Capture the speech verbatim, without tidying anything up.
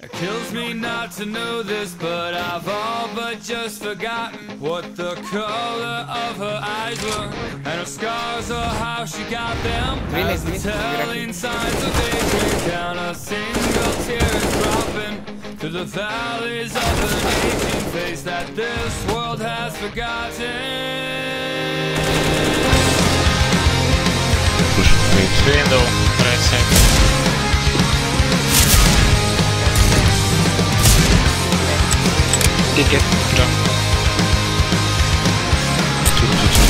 It kills me not to know this, but I've all but just forgotten what the color of her eyes were, and her scars or how she got them. As the telling signs of age rain down, a single tear is dropping through the valleys of an aging face that this world has forgotten. Push window, right side. Ticket, jump.